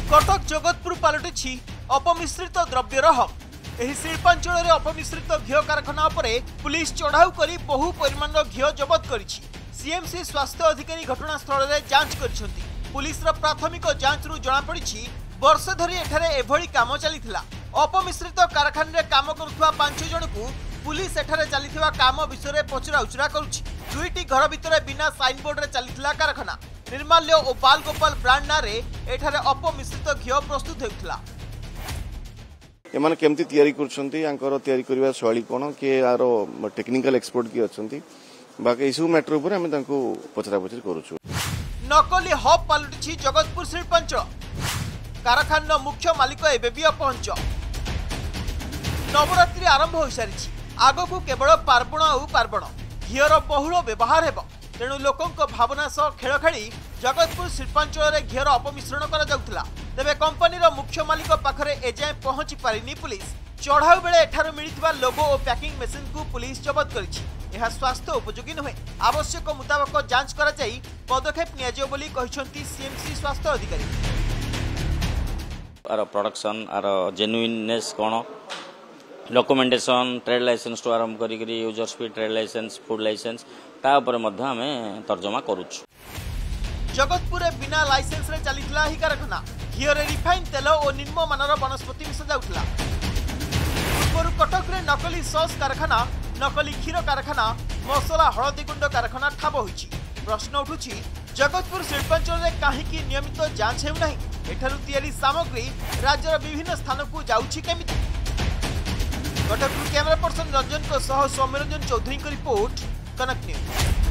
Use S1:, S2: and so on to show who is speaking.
S1: कटक जगतपुर पलटि अपमिश्रित द्रव्यर हम। एही शिल्पांचल अपमिश्रित घी कारखाना उपरे पुलिस चढ़ाऊ करी बहु परिमाण घी जबत करिछि। सीएमसी स्वास्थ्य अधिकारी घटनास्थल में जांच करिसेंति। पुलिस प्राथमिक जांच रु जणा पड़िछि वर्ष धरी एठारे एभली काम चलीथिला। अपमिश्रित कारखाना काम करुवा 5 जन को पुलिस एठारे चलीथिबा काम विषय में पचरा उचरा करुछि। दुईटी घर भितर बिना साइन बोर्ड रे चलीथिला कारखाना। निर्माल्य और बाल गोपाल ब्रांड ना रे एठारे अपमिश्रित घी प्रस्तुत हेउथिला।
S2: एमाने केमती तयारी करछंती आंकर तयारी करिवा शैली कोन के आरो टेक्निकल एक्सपर्ट की अछंती बाकी इसु मैटर ऊपर हम तांको पचरा पचरी करूछु।
S1: नकली हब पलटि जगतपुर शिल्पांचल। कारखाना मुख्य मालिक एबे भी अपहंच। नवरात्रि आरंभ हो सारी आगकू केवल पार्वण और पार्वण घीर बहुल व्यवहार हेब। तेणु लोकों भावना सह खेल खेली जगतपुर शिल्पांचल में घीर अपमिश्रण करा। तेबे कंपनीर मुख्य मालिक पाखरे एजाए पहुंची पारिनी पुलिस। चढ़ाऊ बेले एठारु मिलिथिबा लोगो और पैकिंग मेसिन को पुलिस जबत करिछि। यह स्वास्थ्य उपयोगी नुहे। आवश्यक मुताबक जांच करा जाई पदक्षेप नियाजियो बोली कहिसंती सीएमसी स्वास्थ्य अधिकारी।
S3: आर प्रोडक्शन आर जेन्युइननेस कोन डॉक्यूमेंटेशन ट्रेड लाइसेंस टू आरंभ करी users fee trade licence food licence ता ऊपर मध्य हमें तर्जमा करूछु।
S1: जगतपुर बिना लाइसेंस रे चलीथिला ही कारखाना। घीरे रिफाइन तेल और निम्न मानर वनस्पति मिशा जाउथिला। पूर्व कटक रे नकली सॉस कारखाना नकली क्षीर कारखाना मसला हलदी गुंड कारखाना ठाब होइछि। प्रश्न उठुछि जगतपुर शिल्पांचल में कहीं नियमित जांच हेउ नाही। एठारु तयारी सामग्री राज्यर विभिन्न स्थान को जाउछि केमिति। कटक कैमरा पर्सन रंजन को सह सौम्यरंजन चौधरी को रिपोर्ट कनक न्यूज।